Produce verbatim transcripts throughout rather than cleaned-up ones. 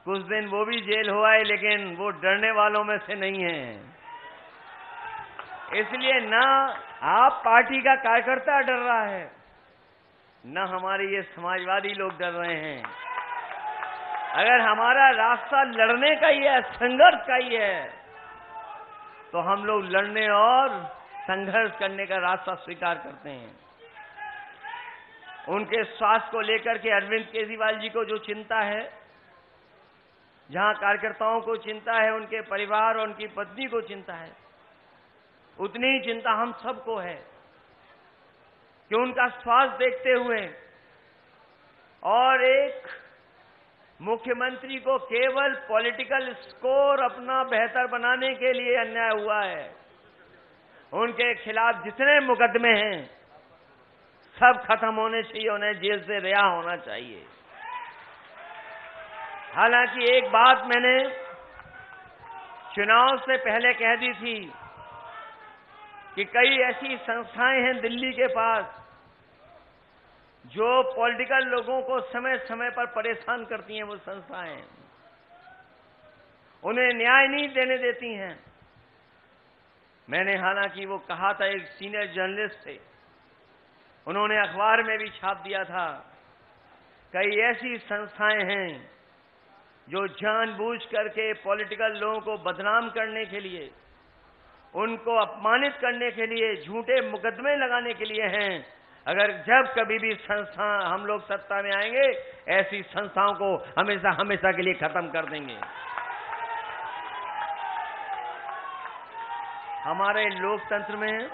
कुछ दिन वो भी जेल हो आए, लेकिन वो डरने वालों में से नहीं है। इसलिए ना आप पार्टी का कार्यकर्ता डर रहा है, न हमारे ये समाजवादी लोग डर रहे हैं। अगर हमारा रास्ता लड़ने का ही है, संघर्ष का ही है, तो हम लोग लड़ने और संघर्ष करने का रास्ता स्वीकार करते हैं। उनके स्वास्थ्य को लेकर के अरविंद केजरीवाल जी को जो चिंता है, जहां कार्यकर्ताओं को चिंता है, उनके परिवार और उनकी पत्नी को चिंता है, उतनी ही चिंता हम सबको है कि उनका स्वास्थ्य देखते हुए और एक मुख्यमंत्री को केवल पॉलिटिकल स्कोर अपना बेहतर बनाने के लिए अन्याय हुआ है। उनके खिलाफ जितने मुकदमे हैं सब खत्म होने चाहिए, उन्हें जेल से रिहा होना चाहिए। हालांकि एक बात मैंने चुनाव से पहले कह दी थी कि कई ऐसी संस्थाएं हैं दिल्ली के पास जो पॉलिटिकल लोगों को समय समय पर परेशान करती हैं। वो संस्थाएं उन्हें न्याय नहीं देने देती हैं। मैंने हालांकि वो कहा था, एक सीनियर जर्नलिस्ट थे, उन्होंने अखबार में भी छाप दिया था, कई ऐसी संस्थाएं हैं जो जानबूझ करके पॉलिटिकल लोगों को बदनाम करने के लिए, उनको अपमानित करने के लिए, झूठे मुकदमे लगाने के लिए हैं। अगर जब कभी भी संस्था हम लोग सत्ता में आएंगे, ऐसी संस्थाओं को हमेशा हमेशा के लिए खत्म कर देंगे। हमारे लोकतंत्र में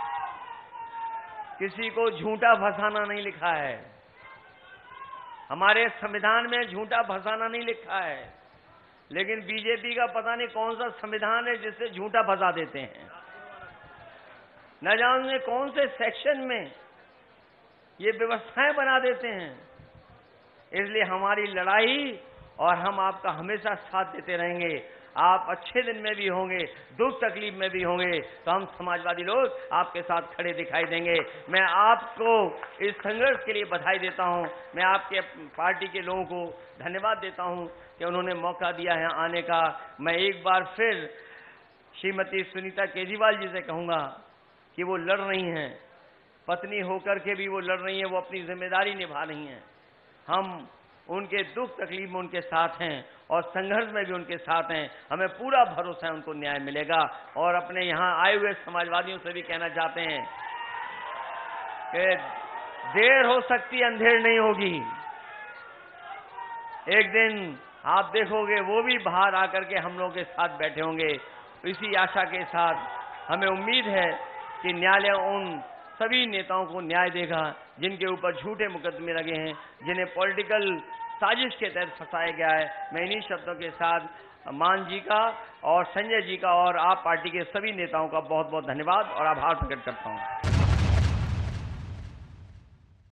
किसी को झूठा फंसाना नहीं लिखा है। हमारे संविधान में झूठा फंसाना नहीं लिखा है, लेकिन बीजेपी का पता नहीं कौन सा संविधान है जिससे झूठा फंसा देते हैं। न जाने कौन से सेक्शन में ये व्यवस्थाएं बना देते हैं। इसलिए हमारी लड़ाई, और हम आपका हमेशा साथ देते रहेंगे। आप अच्छे दिन में भी होंगे, दुख तकलीफ में भी होंगे, तो हम समाजवादी लोग आपके साथ खड़े दिखाई देंगे। मैं आपको इस संघर्ष के लिए बधाई देता हूं। मैं आपके पार्टी के लोगों को धन्यवाद देता हूं कि उन्होंने मौका दिया है आने का। मैं एक बार फिर श्रीमती सुनीता केजरीवाल जी से कहूंगा कि वो लड़ रही हैं, पत्नी होकर के भी वो लड़ रही हैं, वो अपनी जिम्मेदारी निभा रही हैं। हम उनके दुख तकलीफ में उनके साथ हैं और संघर्ष में भी उनके साथ हैं। हमें पूरा भरोसा है उनको न्याय मिलेगा। और अपने यहां आए हुए समाजवादियों से भी कहना चाहते हैं कि देर हो सकती, अंधेर नहीं होगी। एक दिन आप देखोगे वो भी बाहर आकर के हम लोगों के साथ बैठे होंगे। इसी आशा के साथ हमें उम्मीद है कि न्यायालय उन सभी नेताओं को न्याय देगा जिनके ऊपर झूठे मुकदमे लगे हैं, जिन्हें पॉलिटिकल साजिश के तहत फंसाया गया है। मैं इन्हीं शब्दों के साथ मान जी का और संजय जी का और आप पार्टी के सभी नेताओं का बहुत बहुत धन्यवाद और आभार प्रकट करता हूं।